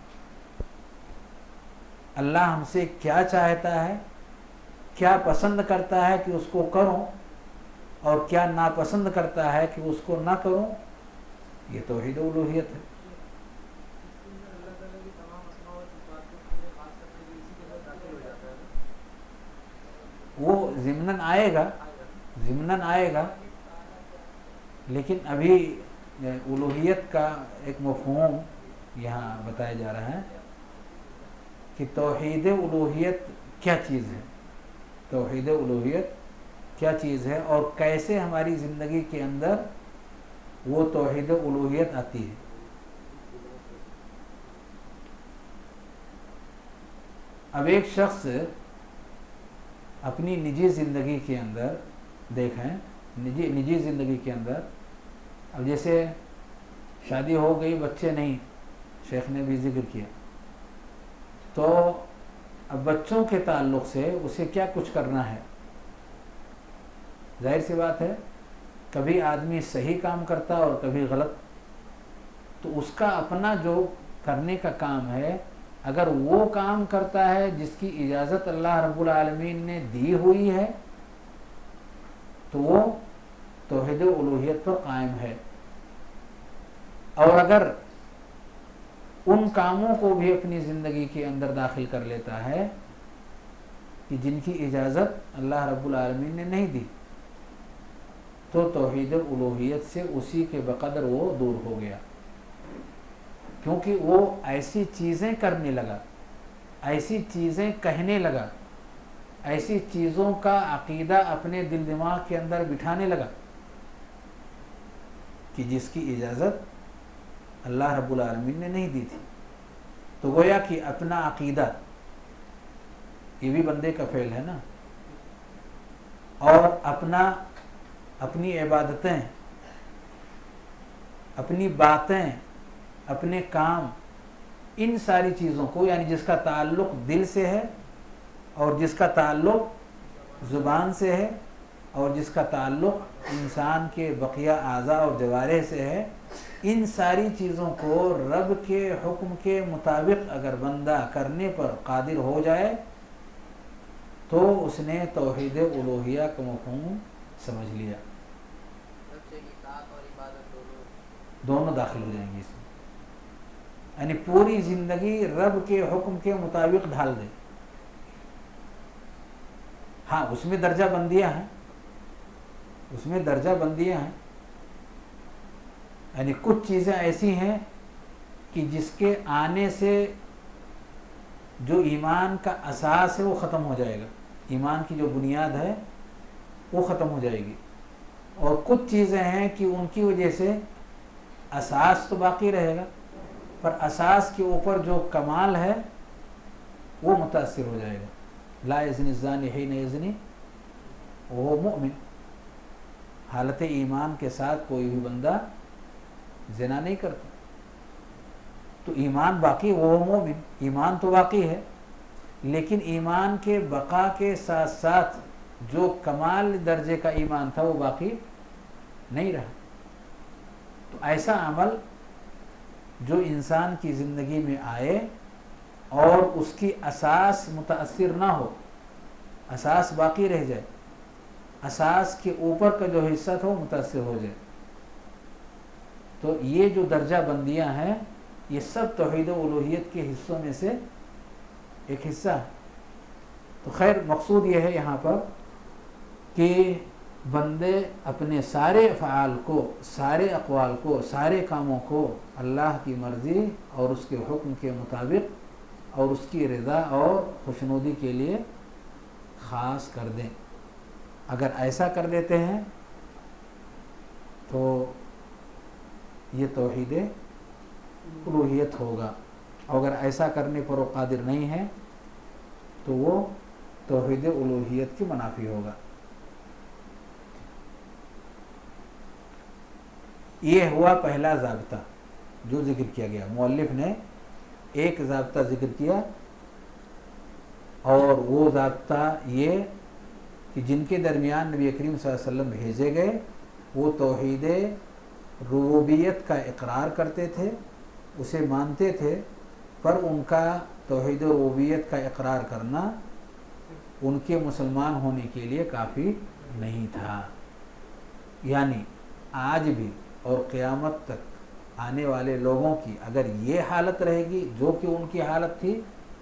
اللہ ہم سے کیا چاہتا ہے، کیا پسند کرتا ہے کہ اس کو کروں، اور کیا ناپسند کرتا ہے کہ اس کو نہ کروں، یہ توحید الوہیت ہے. وہ ضمناً آئے گا، ضمناً آئے گا، لیکن ابھی الوہیت کا ایک مفہوم یہاں بتایا جا رہا ہے کہ توحید الوہیت کیا چیز ہے، توحید الوہیت کیا چیز ہے اور کیسے ہماری زندگی کے اندر وہ توحید الوہیت آتی ہے. اب ایک شخص اپنی نجی زندگی کے اندر دیکھیں، نجی نجی زندگی کے اندر اب جیسے شادی ہو گئی، بچے نہیں، شیخ نے بھی ذکر کیا، تو اب بچوں کے تعلق سے اسے کیا کچھ کرنا ہے؟ ظاہر سی بات ہے کبھی آدمی صحیح کام کرتا اور کبھی غلط، تو اس کا اپنا جو کرنے کا کام ہے، اگر وہ کام کرتا ہے جس کی اجازت اللہ رب العالمین نے دی ہوئی ہے تو وہ توحید الوہیت پر قائم ہے. اور اگر ان کاموں کو بھی اپنی زندگی کے اندر داخل کر لیتا ہے کہ جن کی اجازت اللہ رب العالمین نے نہیں دی تو توحید الوہیت سے اسی کے بقدر وہ دور ہو گیا، کیونکہ وہ ایسی چیزیں کرنے لگا، ایسی چیزیں کہنے لگا، ایسی چیزوں کا عقیدہ اپنے دل دماغ کے اندر بٹھانے لگا کہ جس کی اجازت اللہ رب العالمین نے نہیں دی تھی. تو گویا کہ اپنا عقیدہ یہ بھی بندے کا فعل ہے نا، اور اپنا اپنی عبادتیں، اپنی باتیں، اپنے کام، ان ساری چیزوں کو، یعنی جس کا تعلق دل سے ہے اور جس کا تعلق زبان سے ہے اور جس کا تعلق انسان کے بقیہ اعضاء اور جوارح سے ہے، ان ساری چیزوں کو رب کے حکم کے مطابق اگر بندہ کرنے پر قادر ہو جائے تو اس نے توحید الوہیہ کا مفہوم سمجھ لیا. دونوں داخل ہو جائیں گے اس میں، یعنی پوری زندگی رب کے حکم کے مطابق ڈھال دے. ہاں اس میں درجہ بندیاں ہیں، اس میں درجہ بندیاں ہیں، یعنی کچھ چیزیں ایسی ہیں کہ جس کے آنے سے جو ایمان کا اساس ہے وہ ختم ہو جائے گا، ایمان کی جو بنیاد ہے وہ ختم ہو جائے گی، اور کچھ چیزیں ہیں کہ ان کی وجہ سے اساس تو باقی رہے گا پر اساس کے اوپر جو کمال ہے وہ متاثر ہو جائے گا. لا یزنی الزانی حین یزنی وہو مؤمن، حالت ایمان کے ساتھ کوئی بھی بندہ زنا نہیں کرتا، تو ایمان باقی، وہ مومن، ایمان تو باقی ہے لیکن ایمان کے بقا کے ساتھ ساتھ جو کمال درجے کا ایمان تھا وہ باقی نہیں رہا. تو ایسا عمل جو انسان کی زندگی میں آئے اور اس کی اساس متاثر نہ ہو، اساس باقی رہ جائے، اساس کے اوپر کا جو حصہ تھا وہ متاثر ہو جائے، تو یہ جو درجہ بندیاں ہیں یہ سب توحید و الوہیت کے حصوں میں سے ایک حصہ ہے. تو خیر مقصود یہ ہے یہاں پر کہ بندے اپنے سارے افعال کو، سارے اقوال کو، سارے کاموں کو اللہ کی مرضی اور اس کے حکم کے مطابق اور اس کی رضا اور خوشنودی کے لیے خاص کر دیں. اگر ایسا کر دیتے ہیں تو یہ توحید الوہیت ہوگا، اور اگر ایسا کرنے پر وہ قادر نہیں ہے تو وہ توحید الوہیت کی منافی ہوگا. یہ ہوا پہلا ضابطہ جو ذکر کیا گیا. مؤلف نے ایک ضابطہ ذکر کیا اور وہ ضابطہ یہ کہ جن کے درمیان نبی کریم صلی اللہ علیہ وسلم بھیجے گئے وہ توحید ربوبیت کا اقرار کرتے تھے، اسے مانتے تھے، پر ان کا توحید ربوبیت کا اقرار کرنا ان کے مسلمان ہونے کے لیے کافی نہیں تھا. یعنی آج بھی اور قیامت تک آنے والے لوگوں کی اگر یہ حالت رہے گی جو کہ ان کی حالت تھی،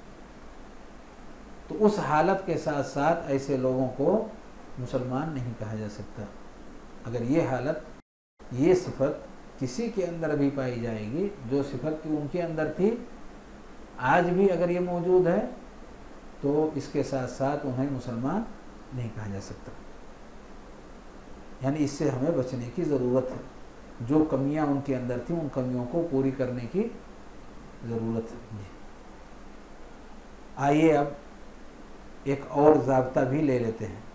تو اس حالت کے ساتھ ساتھ ایسے لوگوں کو مسلمان نہیں کہا جا سکتا. اگر یہ حالت، یہ صفت کسی کے اندر بھی پائی جائے گی جو صفت کی ان کے اندر تھی، آج بھی اگر یہ موجود ہے تو اس کے ساتھ ساتھ انہیں مسلمان نہیں کہا جا سکتا. یعنی اس سے ہمیں بچنے کی ضرورت ہے. جو کمیاں ان کے اندر تھیں ان کمیوں کو پوری کرنے کی ضرورت ہے. آئیے اب ایک اور ضابطہ بھی لے لیتے ہیں.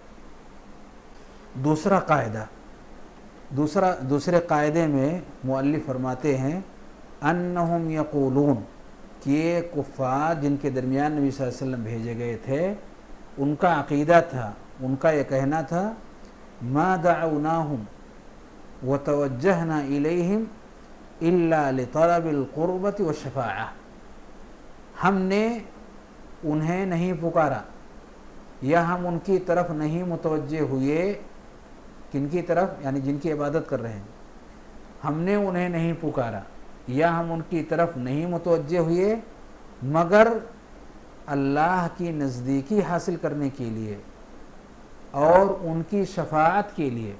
دوسرا قاعدہ، دوسرا دوسرے قاعدے میں مؤلف فرماتے ہیں انہم یقولون کہ یہ کفار جن کے درمیان نبی صلی اللہ علیہ وسلم بھیجے گئے تھے ان کا عقیدہ تھا، ان کا یہ کہنا تھا ما دعوناہم وتوجہنا الیہم الا لطلب القربۃ والشفاعہ. ہم نے انہیں نہیں پکارا یا ہم ان کی طرف نہیں متوجہ ہوئے. کن کی طرف؟ یعنی جن کی عبادت کر رہے ہیں. ہم نے انہیں نہیں پکارا یا ہم ان کی طرف نہیں متوجہ ہوئے مگر اللہ کی نزدیکی حاصل کرنے کے لیے اور ان کی شفاعت کے لیے،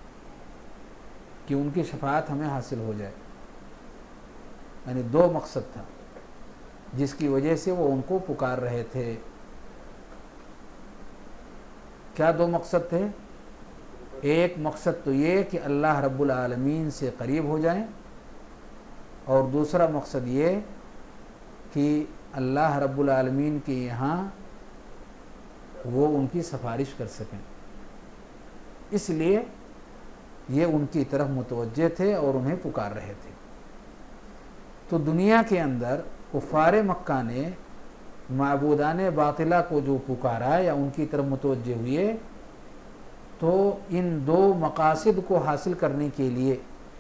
کہ ان کی شفاعت ہمیں حاصل ہو جائے. یعنی دو مقصد تھا جس کی وجہ سے وہ ان کو پکار رہے تھے. کیا دو مقصد تھے؟ ایک مقصد تو یہ کہ اللہ رب العالمین سے قریب ہو جائیں، اور دوسرا مقصد یہ کہ اللہ رب العالمین کے یہاں وہ ان کی سفارش کر سکیں. اس لیے یہ ان کی طرف متوجہ تھے اور انہیں پکار رہے تھے. تو دنیا کے اندر کفار مکہ نے معبودان باطلہ کو جو پکارا یا ان کی طرف متوجہ ہوئے تو ان دو مقاصد کو حاصل کرنے کے لیے،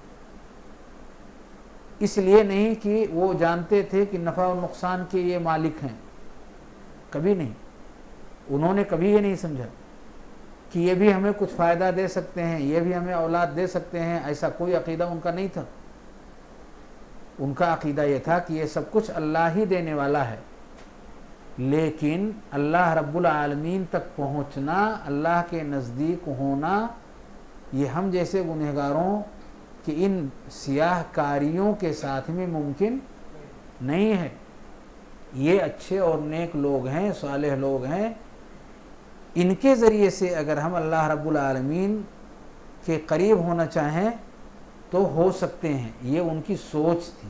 اس لیے نہیں کہ وہ جانتے تھے کہ نفع و نقصان کے یہ مالک ہیں، کبھی نہیں. انہوں نے کبھی یہ نہیں سمجھا کہ یہ بھی ہمیں کچھ فائدہ دے سکتے ہیں، یہ بھی ہمیں اولاد دے سکتے ہیں. ایسا کوئی عقیدہ ان کا نہیں تھا. ان کا عقیدہ یہ تھا کہ یہ سب کچھ اللہ ہی دینے والا ہے، لیکن اللہ رب العالمین تک پہنچنا، اللہ کے نزدیک ہونا، یہ ہم جیسے گنہگاروں کہ ان سیاہ کاریوں کے ساتھ میں ممکن نہیں ہے. یہ اچھے اور نیک لوگ ہیں، صالح لوگ ہیں، ان کے ذریعے سے اگر ہم اللہ رب العالمین کے قریب ہونا چاہیں تو ہو سکتے ہیں. یہ ان کی سوچ تھی.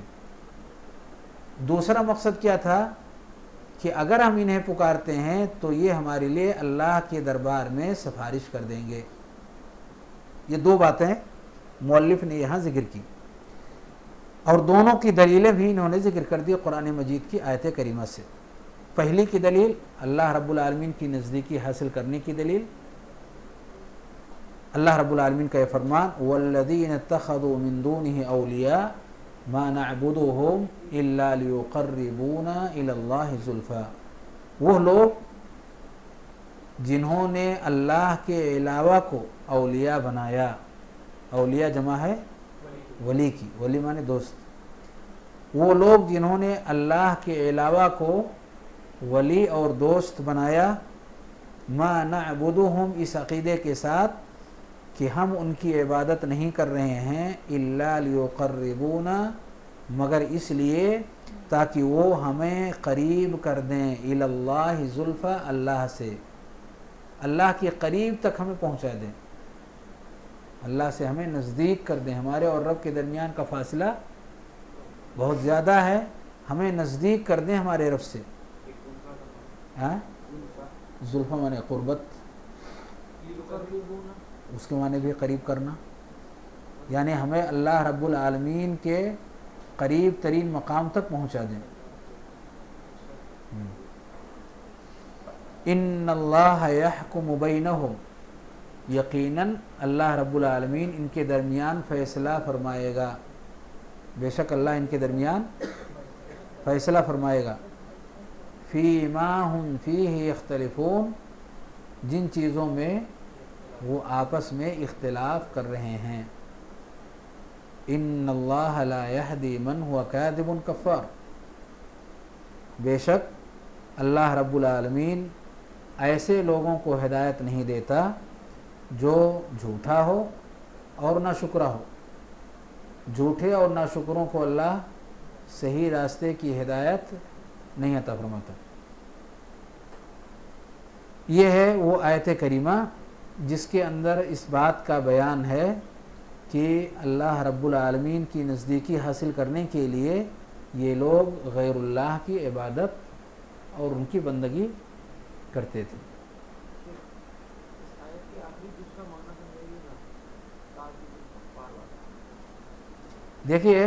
دوسرا مقصد کیا تھا کہ اگر ہم انہیں پکارتے ہیں تو یہ ہمارے لیے اللہ کے دربار میں سفارش کر دیں گے. یہ دو باتیں مؤلف نے یہاں ذکر کی، اور دونوں کی دلیلیں بھی انہوں نے ذکر کر دی قرآن مجید کی آیت کریمہ سے. پہلی کی دلیل اللہ رب العالمین کی نزدیکی حاصل کرنے کی دلیل، اللہ رب العالمین کا یہ فرمان والذین اتخذوا من دونه اولیاء ما نعبدهم الا لیقربونا الی اللہ زلفا، وہ لوگ جنہوں نے اللہ کے علاوہ کو اولیاء بنایا، اولیاء جمع ہے ولی کی، ولی مانے دوست، وہ لوگ جنہوں نے اللہ کے علاوہ کو ولی اور دوست بنایا، ما نعبدهم اس عقیدے کے ساتھ کہ ہم ان کی عبادت نہیں کر رہے ہیں الا لیقربونا مگر اس لیے تاکہ وہ ہمیں قریب کر دیں الی اللہ زلفا اللہ سے، اللہ کے قریب تک ہمیں پہنچا دیں، اللہ سے ہمیں نزدیک کر دیں۔ ہمارے اور رب کے درمیان کا فاصلہ بہت زیادہ ہے، ہمیں نزدیک کر دیں ہمارے رب سے۔ ہاں زلفا مانے قربت، اس کے معنی بھی قریب کرنا، یعنی ہمیں اللہ رب العالمین کے قریب ترین مقام تک پہنچا دیں۔ ان اللہ یحکم بینہم، یقیناً اللہ رب العالمین ان کے درمیان فیصلہ فرمائے گا، بے شک اللہ ان کے درمیان فیصلہ فرمائے گا، فی ما ہم فیہ یختلفون، جن چیزوں میں وہ آپس میں اختلاف کر رہے ہیں۔ ان اللہ لا یہدی من ہوا کاذب کفار، بے شک اللہ رب العالمین ایسے لوگوں کو ہدایت نہیں دیتا جو جھوٹا ہو اور ناشکرا ہو، جھوٹے اور ناشکروں کو اللہ صحیح راستے کی ہدایت نہیں عطا فرماتا۔ یہ ہے وہ آیت کریمہ جس کے اندر اس بات کا بیان ہے کہ اللہ رب العالمین کی نزدیکی حاصل کرنے کے لیے یہ لوگ غیر اللہ کی عبادت اور ان کی بندگی کرتے تھے۔ دیکھیے،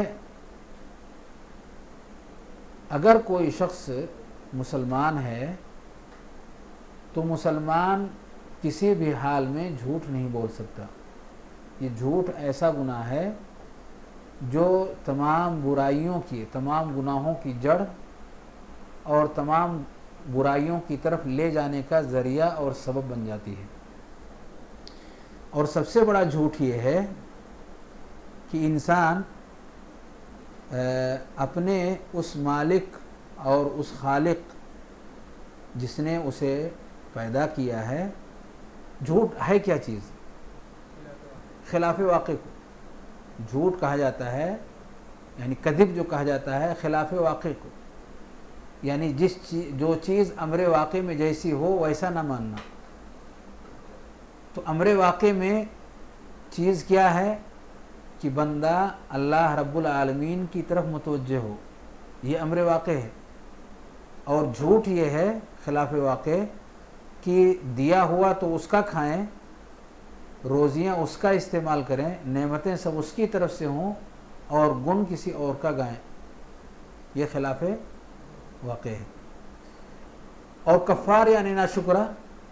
اگر کوئی شخص مسلمان ہے تو مسلمان کسی بھی حال میں جھوٹ نہیں بول سکتا۔ یہ جھوٹ ایسا گناہ ہے جو تمام برائیوں کی، تمام گناہوں کی جڑ اور تمام برائیوں کی طرف لے جانے کا ذریعہ اور سبب بن جاتی ہے۔ اور سب سے بڑا جھوٹ یہ ہے کہ انسان اپنے اس مالک اور اس خالق جس نے اسے پیدا کیا ہے، جھوٹ ہے کیا چیز؟ خلاف واقع کو جھوٹ کہا جاتا ہے، یعنی کذب جو کہا جاتا ہے خلاف واقع کو، یعنی جس چیز جو چیز امر واقع میں جیسی ہو ویسا نہ ماننا۔ تو امر واقع میں چیز کیا ہے کہ بندہ اللہ رب العالمین کی طرف متوجہ ہو، یہ امر واقع ہے۔ اور جھوٹ یہ ہے خلاف واقع کہ دیا ہوا تو اس کا کھائیں، روزیاں اس کا استعمال کریں، نعمتیں سب اس کی طرف سے ہوں اور گن کسی اور کا گائیں، یہ خلاف واقع ہے۔ اور کفار یعنی ناشکرہ،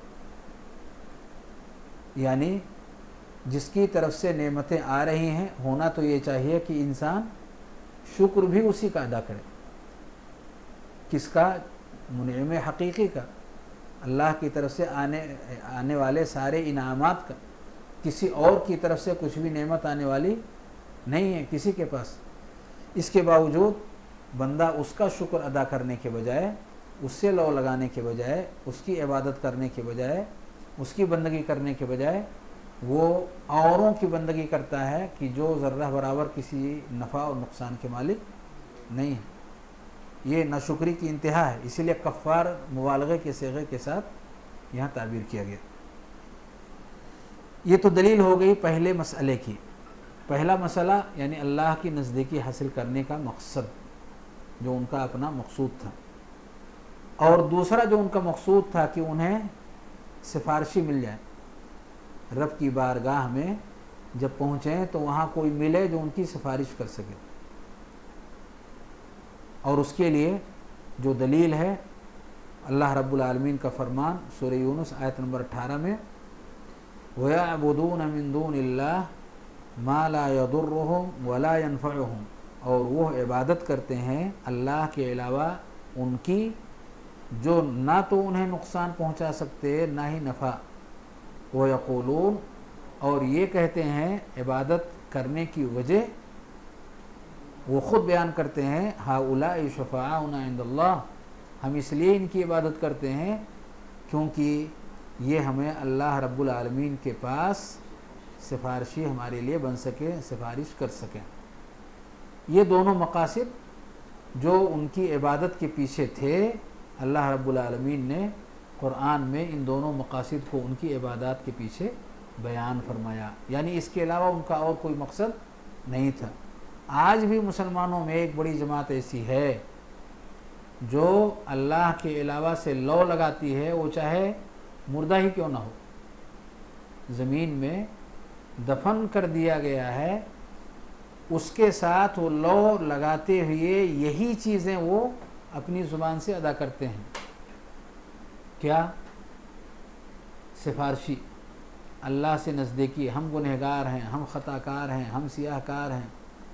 یعنی جس کی طرف سے نعمتیں آ رہی ہیں، ہونا تو یہ چاہیے کہ انسان شکر بھی اسی کا ادا کرے۔ کس کا؟ منعم حقیقی کا، اللہ کی طرف سے آنے آنے والے سارے انعامات کا۔ کسی اور کی طرف سے کچھ بھی نعمت آنے والی نہیں ہے کسی کے پاس۔ اس کے باوجود بندہ اس کا شکر ادا کرنے کے بجائے، اس سے لو لگانے کے بجائے، اس کی عبادت کرنے کے بجائے، اس کی بندگی کرنے کے بجائے وہ اوروں کی بندگی کرتا ہے کہ جو ذرہ برابر کسی نفع اور نقصان کے مالک نہیں ہے۔ یہ ناشکری کی انتہا ہے، اسی لیے کفار مبالغے کے صیغے کے ساتھ یہاں تعبیر کیا گیا۔ یہ تو دلیل ہو گئی پہلے مسئلے کی۔ پہلا مسئلہ یعنی اللہ کی نزدیکی حاصل کرنے کا مقصد، جو ان کا اپنا مقصود تھا۔ اور دوسرا جو ان کا مقصود تھا کہ انہیں سفارشی مل جائے، رب کی بارگاہ میں جب پہنچیں تو وہاں کوئی ملے جو ان کی سفارش کر سکے۔ اور اس کے لیے جو دلیل ہے اللہ رب العالمین کا فرمان سورہ یونس آیت نمبر اٹھارہ میں وَيَعْبُدُونَ مِن دُونِ اللَّهِ مَا لَا يَضُرُّهُمْ وَلَا يَنْفَعُهُمْ، اور وہ عبادت کرتے ہیں اللہ کے علاوہ ان کی جو نہ تو انہیں نقصان پہنچا سکتے نہ ہی نفع۔ وَيَقُولُونَ، اور یہ کہتے ہیں عبادت کرنے کی وجہ وہ خود بیان کرتے ہیں هَؤُلَاءِ شُفَعَاؤُنَا عِندَ اللَّهِ، ہم اس لیے ان کی عبادت کرتے ہیں کیونکہ یہ ہمیں اللہ رب العالمین کے پاس سفارشی ہمارے لیے بن سکے، سفارش کر سکیں۔ یہ دونوں مقاصد جو ان کی عبادت کے پیچھے تھے، اللہ رب العالمین نے قرآن میں ان دونوں مقاصد کو ان کی عبادات کے پیچھے بیان فرمایا، یعنی اس کے علاوہ ان کا اور کوئی مقصد نہیں تھا۔ آج بھی مسلمانوں میں ایک بڑی جماعت ایسی ہے جو اللہ کے علاوہ سے لو لگاتی ہے، وہ چاہے مردہ ہی کیوں نہ ہو، زمین میں دفن کر دیا گیا ہے، اس کے ساتھ وہ لو لگاتے ہوئے یہی چیزیں وہ اپنی زبان سے ادا کرتے ہیں۔ کیا؟ سفارشی، اللہ سے نزدیکی، ہم گنہگار ہیں، ہم خطا کار ہیں، ہم سیاہ کار ہیں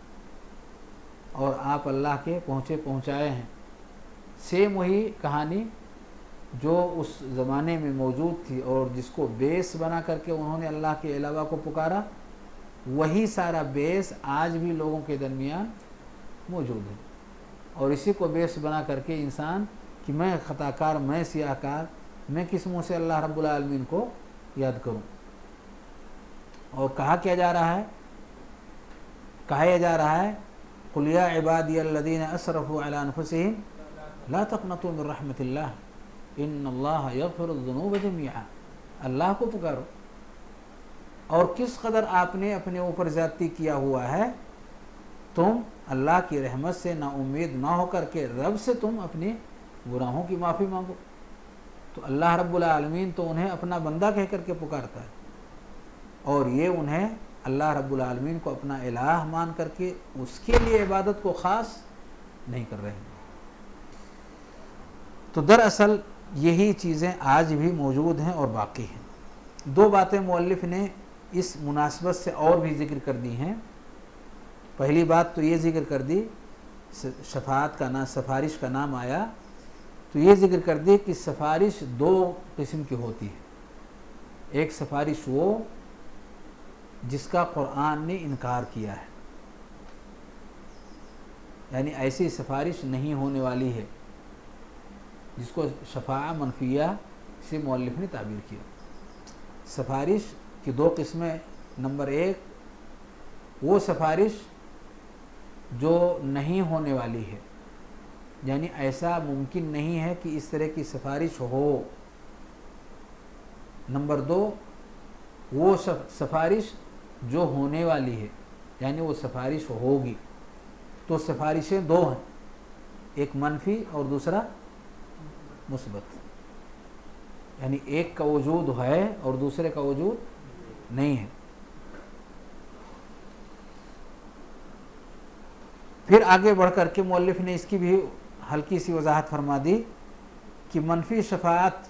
اور آپ اللہ کے پہنچے پہنچائے ہیں۔ سیم وہی کہانی جو اس زمانے میں موجود تھی اور جس کو بیس بنا کر کے انہوں نے اللہ کے علاوہ کو پکارا، وہی سارا بیس آج بھی لوگوں کے درمیان موجود ہے، اور اسی کو بیس بنا کر کے انسان کہ میں خطا کار، میں سیاہ کار، میں کس منہ سے اللہ رب العالمین کو یاد کروں۔ اور کہا کیا جا رہا ہے؟ کہا جا رہا ہے قُلْ يَا عِبَادِيَ الَّذِينَ أَسْرَفُوا عَلَىٰ أَنفُسِهِمْ لَا تَقْنَطُوا مِن رَحْمَةِ اللَّهِ إِنَّ اللَّهَ يَغْفِرُ الذُّنُوبَ جَمِيعًا، اللہ کو پکارو۔ اور کس قدر آپ نے اپنے اوپر زیادتی کیا ہوا ہے، تم اللہ کی رحمت سے نا امید نہ ہو کر کے رب سے تم اپنے گناہوں کی معافی مانگو۔ تو اللہ رب العالمین تو انہیں اپنا بندہ کہہ کر کے پکارتا ہے، اور یہ انہیں اللہ رب العالمین کو اپنا الہ مان کر کے اس کے لیے عبادت کو خاص نہیں کر رہے ہیں۔ تو دراصل یہی چیزیں آج بھی موجود ہیں اور باقی ہیں۔ دو باتیں مؤلف نے اس مناسبت سے اور بھی ذکر کر دی ہیں۔ پہلی بات تو یہ ذکر کر دی، شفاعت کا نام، سفارش کا نام آیا تو یہ ذکر کر دی کہ سفارش دو قسم کی ہوتی ہے۔ ایک سفارش وہ جس کا قرآن نے انکار کیا ہے، یعنی ایسی سفارش نہیں ہونے والی ہے، جس کو شفاعہ منفیہ سے مؤلف نے تعبیر کیا۔ سفارش کی دو قسمیں، نمبر ایک وہ سفارش جو نہیں ہونے والی ہے، یعنی ایسا ممکن نہیں ہے کہ اس طرح کی سفارش ہو۔ نمبر دو وہ سفارش جو ہونے والی ہے، یعنی وہ سفارش ہوگی۔ تو سفارشیں دو ہیں، ایک منفی اور دوسرا مثبت، یعنی ایک کا وجود ہے اور دوسرے کا وجود نہیں ہے۔ پھر آگے بڑھ کر کے مؤلف نے اس کی بھی ہلکی سی وضاحت فرما دی کہ منفی شفاعت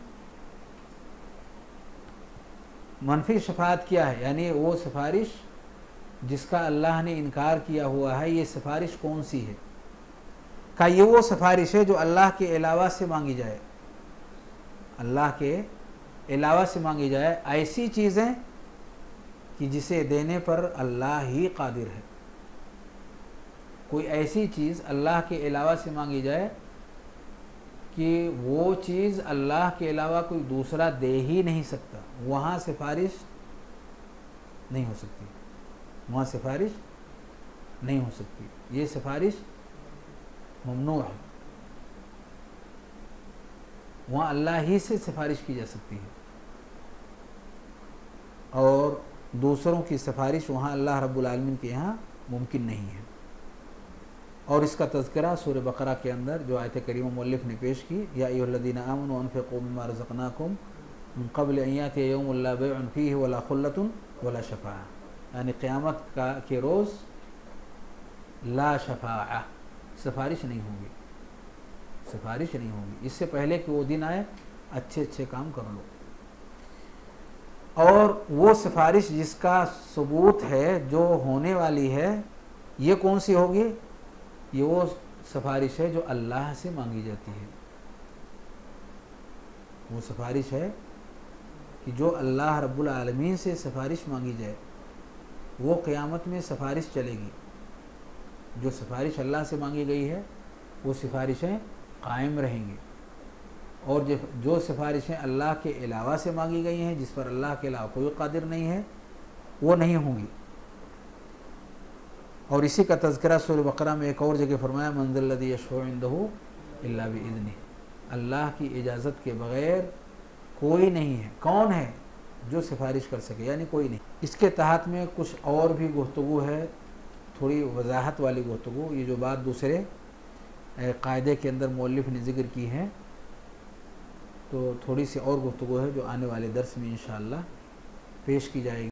منفی شفاعت کیا ہے، یعنی وہ سفارش جس کا اللہ نے انکار کیا ہوا ہے، یہ سفارش کون سی ہے؟ کہ یہ وہ سفارش ہے جو اللہ کے علاوہ سے مانگی جائے، اللہ کے علاوہ سے مانگی جائے، ایسی چیزیں کہ جسے دینے پر اللہ ہی قادر ہے۔ کوئی ایسی چیز اللہ کے علاوہ سے مانگی جائے کہ وہ چیز اللہ کے علاوہ کوئی دوسرا دے ہی نہیں سکتا، وہاں سفارش نہیں ہو سکتی، وہاں سفارش نہیں ہو سکتی، یہ سفارش ممنوع ہے۔ وہاں اللہ ہی سے سفارش کی جا سکتی ہے، اور دوسروں کی سفارش وہاں اللہ رب العالمین کے یہاں ممکن نہیں ہے۔ اور اس کا تذکرہ سورہ بقرہ کے اندر جو آیت کریمہ مؤلف نے پیش کی، یا ایھا الذین آمنوا انفقوا مما رزقناکم من قبل ان یأتی یوم لا بیع فیہ ولا خلۃ ولا شفاعہ، یعنی قیامت کا کے روز لا شفاعہ، سفارش نہیں ہوگی، सिफारिश नहीं होगी। इससे पहले कि वो दिन आए अच्छे अच्छे काम कर लो। और वो सिफारिश जिसका सबूत है, जो होने वाली है, ये कौन सी होगी? ये वो सिफारिश है जो अल्लाह से मांगी जाती है। वो सिफारिश है कि जो अल्लाह रब्बुल आलमीन से सिफारिश मांगी जाए, वो क़यामत में सिफारिश चलेगी। जो सिफारिश अल्लाह से मांगी गई है वो सिफारिशें कायम रहेंगी, और जो जो सिफारिशें अल्लाह के अलावा से मांगी गई हैं, जिस पर अल्लाह के अलावा कोई कादिर नहीं है, वो नहीं होंगी। और इसी का तज़किरा सूरह बकरा में एक और जगह फरमाया, मंज़िल्लज़ी यशफ़उ इंदहु इल्ला बिइज़्निह, अल्लाह की इजाज़त के बग़ैर कोई नहीं है। कौन है जो सिफारिश कर सके? यानी कोई नहीं। इसके तहत में कुछ और भी गुफ्तगू है, थोड़ी वजाहत वाली गुफ्तगू। ये जो बात दूसरे कायदे के अंदर मौलिफ़ ने ज़िक्र की है, तो थोड़ी सी और गुफ्तगू है जो आने वाले दर्स में इंशाअल्लाह पेश की जाएगी।